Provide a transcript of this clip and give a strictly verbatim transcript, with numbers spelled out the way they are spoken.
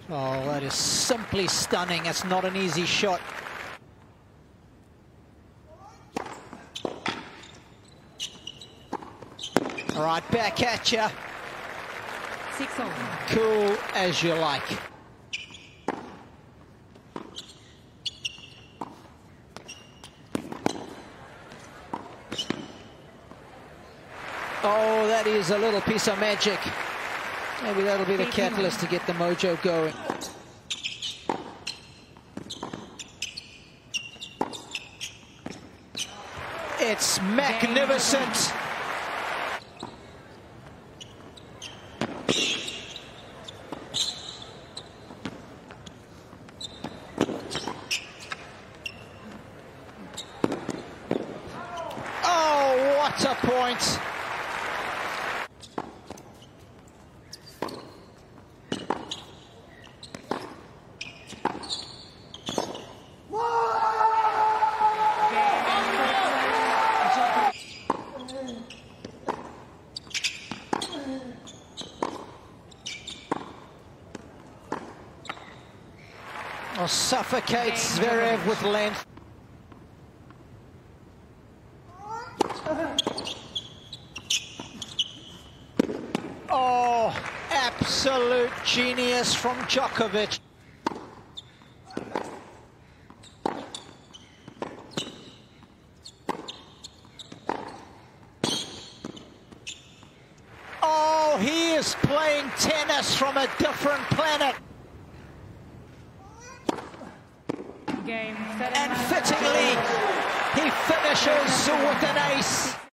Oh, that is simply stunning. It's not an easy shot. All right, back at you. Six all. Cool as you like. Oh, that is a little piece of magic. Maybe that'll be the catalyst to get the mojo going. It's magnificent. Oh, what a point. Oh, suffocates Zverev with length. Oh, absolute genius from Djokovic. Oh, he is playing tennis from a different planet. Game, and fittingly, he finishes with an ace.